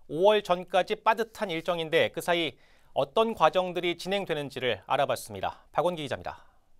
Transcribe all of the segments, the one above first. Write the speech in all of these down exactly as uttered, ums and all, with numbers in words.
오월 전까지 빠듯한 일정인데 그 사이 어떤 과정들이 진행되는지를 알아봤습니다. 박원기 기자입니다.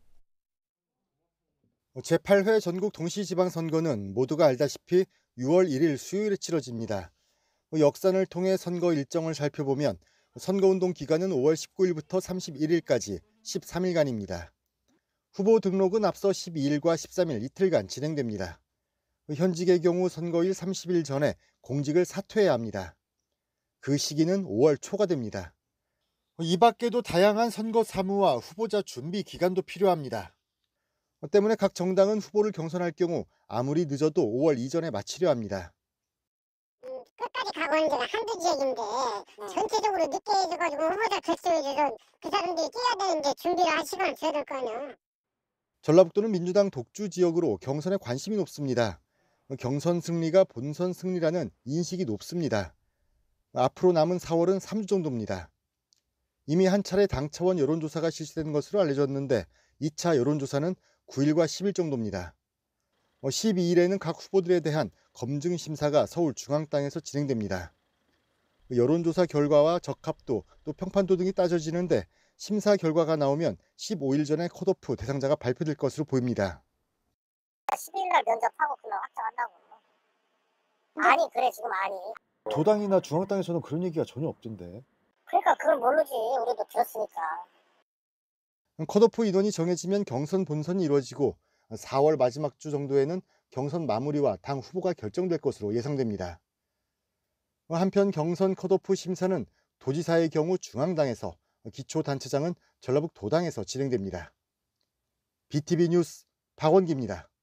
제팔 회 전국 동시지방선거는 모두가 알다시피 유월 일일 수요일에 치러집니다. 역산을 통해 선거 일정을 살펴보면 선거운동 기간은 오월 십구일부터 삼십일일까지 십삼 일간입니다. 후보 등록은 앞서 십이일과 십삼일 이틀간 진행됩니다. 현직의 경우 선거일 삼십일 전에 공직을 사퇴해야 합니다. 그 시기는 오월 초가 됩니다. 이 밖에도 다양한 선거 사무와 후보자 준비 기간도 필요합니다. 때문에 각 정당은 후보를 경선할 경우 아무리 늦어도 오월 이전에 마치려 합니다. 음, 끝까지 가고는 데가 한두 지역인데 네. 전체적으로 늦게 해줘가지고 후보자 결정해줘서 그 사람들이 뛰어야 되는데 준비를 할 시간을 줘야 될 거 아니야. 전라북도는 민주당 독주 지역으로 경선에 관심이 높습니다. 경선 승리가 본선 승리라는 인식이 높습니다. 앞으로 남은 사월은 삼 주 정도입니다. 이미 한 차례 당 차원 여론조사가 실시된 것으로 알려졌는데 이 차 여론조사는 구일과 십일 정도입니다. 십이일에는 각 후보들에 대한 검증 심사가 서울중앙당에서 진행됩니다. 여론조사 결과와 적합도 또 평판도 등이 따져지는데 심사 결과가 나오면 십오일 전에 컷오프 대상자가 발표될 것으로 보입니다. 십이일 날 면접하고 그날 확정한다고. 아니 그래 지금 아니. 도당이나 중앙당에서는 그런 얘기가 전혀 없던데. 그러니까 그걸 모르지. 우리도 들었으니까. 컷오프 인원이 정해지면 경선 본선이 이루어지고 사월 마지막 주 정도에는 경선 마무리와 당 후보가 결정될 것으로 예상됩니다. 한편 경선 컷오프 심사는 도지사의 경우 중앙당에서, 기초단체장은 전라북도당에서 진행됩니다. 비티비 뉴스 박원기입니다.